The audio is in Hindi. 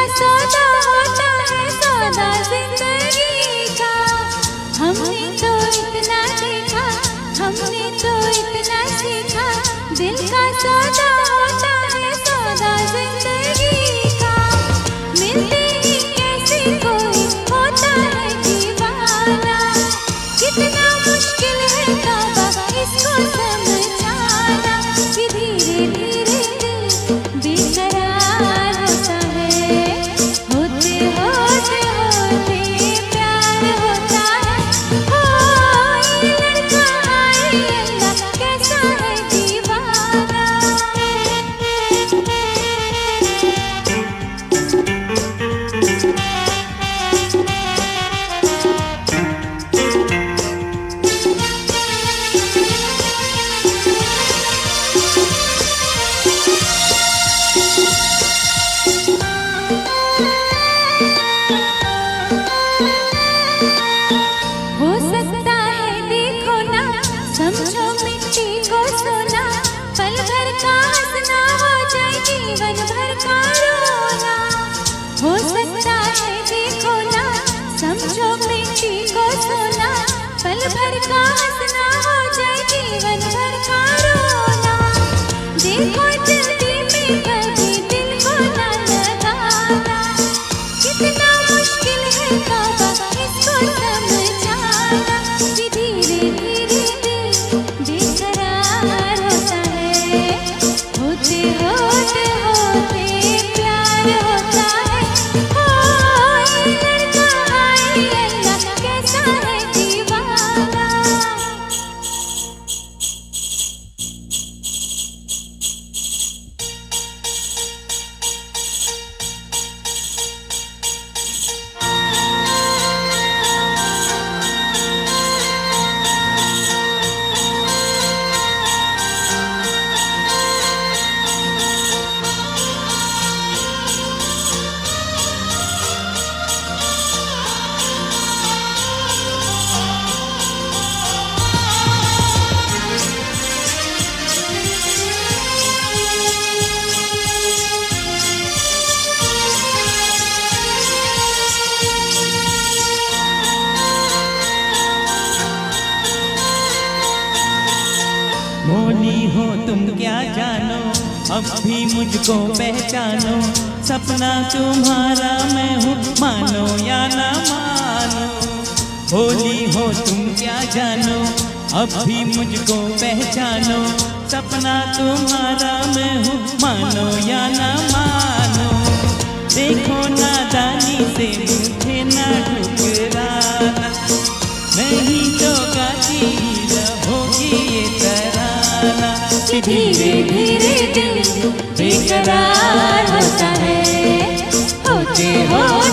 सौदा होता है सौदा जिंदगी का। हमने तो इतना देखा, हमने तो इतना सीखा, दिल का सौदा होता है सौदा जिंदगी का। मिलते ही कैसे कोई होता है दीवाना, कितना मुश्किल है तौबा इसको समझाना कि धीरे धीरे दिल बेकरार होता है, होते होते होते प्यार होता है। हो ये लड़का हाय अल्लाह कैसा है दीवाना। हो सकता है देखो ना, समझो मिट्टी को सोना, पल भर का हंसना हो जाए जीवन भर का रोना। हो सकता है देखो ना, समझो मिट्टी को सोना, पल भर का हंसना हो जाए जीवन भर का रोना। देखो जल्दी में कभी दिल को ना लगाना, कितना मुश्किल है तौबा इसको समझाना कि धीरे धीरे दिल बेकरार होता है, होते होते होते प्यार होता है। हो ये लड़का हाय अल्लाह कैसा है दीवाना। भोली हो तुम क्या जानो, अब भी मुझको पहचानो, सपना तुम्हारा मैं हूँ मानो या ना मानो। भोली हो तुम क्या जानो, अब भी मुझको पहचानो, सपना तुम्हारा मैं हूँ मानो या ना मानो। देखो नादानी से मुझे ना ठुकराना, नहीं तो गाती रहोगी ये तराना कि धीरे धीरे दिल बेकरार होता है, होते हो